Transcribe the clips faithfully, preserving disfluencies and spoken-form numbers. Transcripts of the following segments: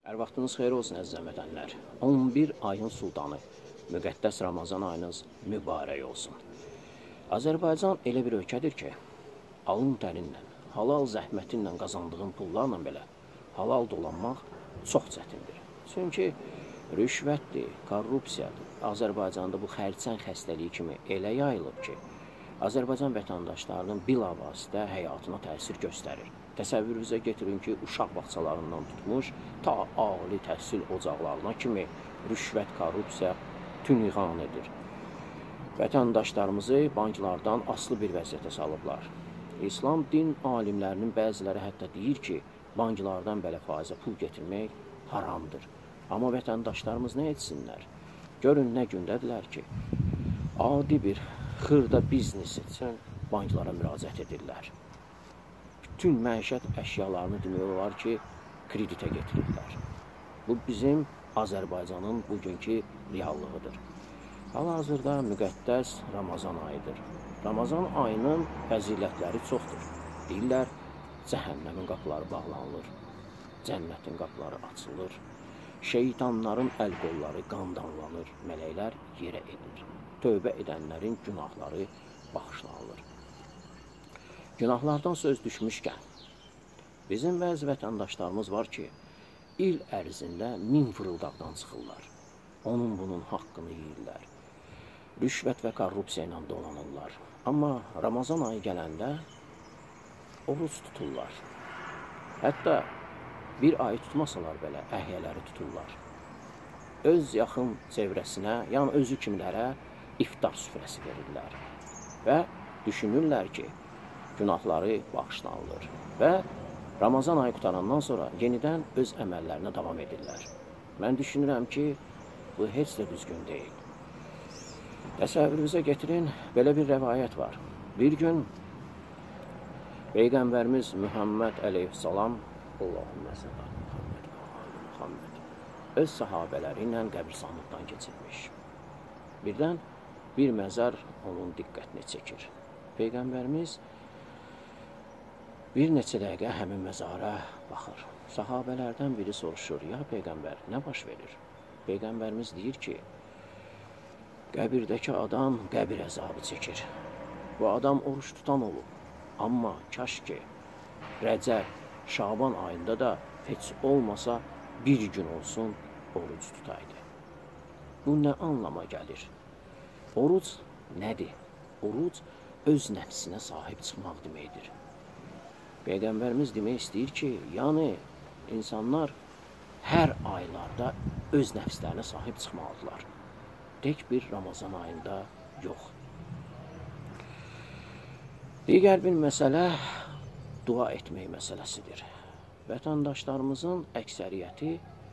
Hər vaxtınız xeyir olsun əziz vətənlər. on bir ayın sultanı, müqəddəs Ramazan ayınız mübarək olsun. Azərbaycan elə bir ölkədir ki, alın tərinlə, halal zəhmətinlə qazandığın pullarla belə halal dolanmaq çox çətindir. Çünki rüşvətdir, korrupsiyadır. Azərbaycanda bu xərçəng xəstəliyi kimi elə yayılıb ki, Azərbaycan vətəndaşlarının bilavasitə həyatına təsir göstərir. Təsəvvürünüzə getirin ki, uşaq bağçalarından tutmuş, ta ali təhsil ocaqlarına kimi rüşvət, korrupsiya tünğan edir. Vətəndaşlarımızı banklardan asılı bir vəziyyətə salıblar. İslam din alimlərinin bəziləri hətta deyir ki, banklardan belə faizə pul getirmək haramdır. Amma vətəndaşlarımız nə etsinlər? Görün nə gündədirlər ki, adi bir xırda biznes üçün banklara müraciət edirlər. Bütün məişət əşyalarını demək olar ki, kreditə getirirlər. Bu bizim Azərbaycanın bugünkü reallığıdır. Hal-hazırda müqəddəs Ramazan ayıdır. Ramazan ayının fəzilətləri çoxdur. Deyirlər, cəhənnəmin qapıları bağlanılır, cənnətin qapıları açılır, şeytanların əl qolları qandanlanır, mələklər yerə edir. Tövbə edənlərin günahları bağışlanılır. Günahlardan söz düşmüşkən, bizim bəzi vətəndaşlarımız var ki, il ərzində min fırıldaqdan çıxırlar. Onun bunun haqqını yeyirlər. Rüşvət və korrupsiya ilə dolanırlar. Amma Ramazan ayı gələndə oruç tuturlar. Hətta bir ay tutmasalar belə əhyələri tuturlar. Öz yaxın çevrəsinə, yəni özü kimlərə iftar süfrəsi verirlər. Və düşünürlər ki, günahları bağışlanılır. Və Ramazan ayı qutarandan sonra yenidən öz əməllərinə davam edirlər. Mən düşünürəm ki, bu heç də düzgün deyil. Təsəvvürünüzə getirin, belə bir rəvayət var. Bir gün Peyğəmbərimiz Muhammed əleyhissalam Allahümmə səllə Muhammed Muhammed öz sahabələri ilə qəbirstanlıqdan keçirmiş. Birdən bir məzar onun diqqətini çəkir. Peyğəmbərimiz bir neçə dəqiqə həmin məzara baxır. Sahabələrdən biri soruşur, ya Peyğəmbər, nə baş verir? Peyğəmbərimiz deyir ki, qəbirdəki adam qəbir əzabı çəkir. Bu adam oruç tutan olub. Amma kaş ki, Rəcəb, Şaban ayında da heç olmasa bir gün olsun oruc tutaydı. Bu nə anlama gəlir? Oruc nədir? Oruc öz nəfsinə sahib çıxmaq deməkdir. Peyğəmbərimiz demək istəyir ki, yəni insanlar hər aylarda öz nəfslərinə sahib çıxmalıdırlar. Tək bir Ramazan ayında yox. Digər bir məsələ dua etmək məsələsidir. Vətəndaşlarımızın əksəriyyəti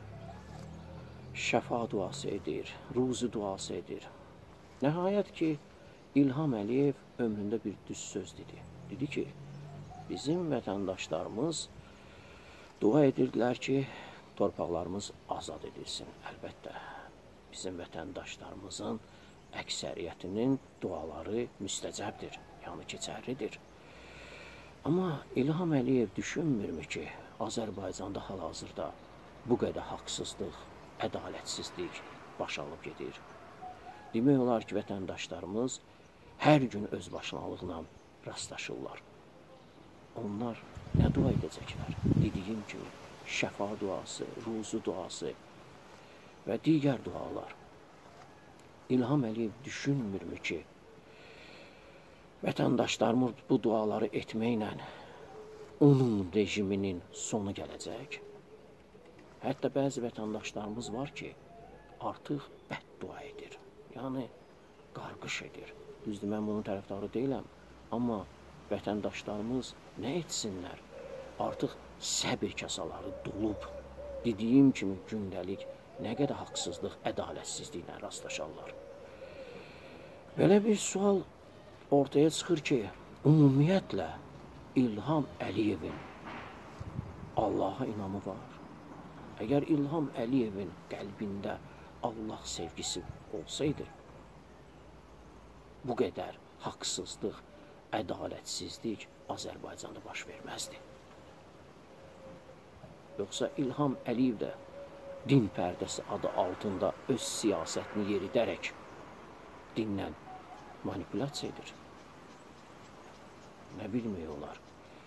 şəfa duası edir, ruzi duası edir. Nəhayət ki, İlham Əliyev ömründə bir düz söz dedi. Dedi ki, bizim vətəndaşlarımız dua edirdilər ki, torpaqlarımız azad edilsin. Əlbəttə, bizim vətəndaşlarımızın əksəriyyətinin duaları müstəcəbdir, yəni keçərlidir. Amma İlham Əliyev düşünmürmü ki, Azərbaycanda hal-hazırda bu qədər haqsızlıq, ədalətsizlik baş alıb gedir. Demək olar ki, vətəndaşlarımız hər gün öz başınalıqla rastlaşırlar. Onlar nə dua edəcəklər? Dediyim kimi, şəfa duası, ruzu duası və digər dualar. İlham Əliyev düşünmürmü ki, vətəndaşlarımız bu duaları etməklə onun rejiminin sonu gələcək? Hətta bəzi vətəndaşlarımız var ki, artıq bəddua edir. Yəni, qarqış edir. Düzdür, mən bunun tərəfdarı deyiləm. Amma vətəndaşlarımız nə etsinlər? Artıq səbir kasaları dolub. Dediyim kimi gündəlik nə qədər haqsızlıq, ədalətsizliklə rastlaşarlar. Belə bir sual ortaya çıxır ki, ümumiyyətlə İlham Əliyevin Allaha inamı var. Əgər İlham Əliyevin qəlbində Allah sevgisi olsaydı, bu qədər haqsızlıq, ədalətsizlik Azərbaycanda baş verməzdi. Yoxsa İlham Əliyev də din pərdəsi adı altında öz siyasətini yeridərək dinlə manipulyasiya edir. Nə bilmək olar?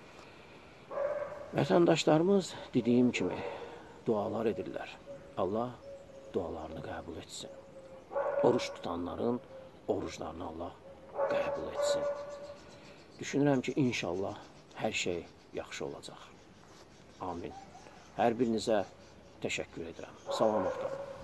Vətəndaşlarımız dediyim kimi dualar edirlər. Allah dualarını qəbul etsin. Oruç tutanların oruclarını Allah qəbul etsin. Düşünürəm ki, inşallah hər şey yaxşı olacaq. Amin. Hər birinizə təşəkkür edirəm. Salamat qalın.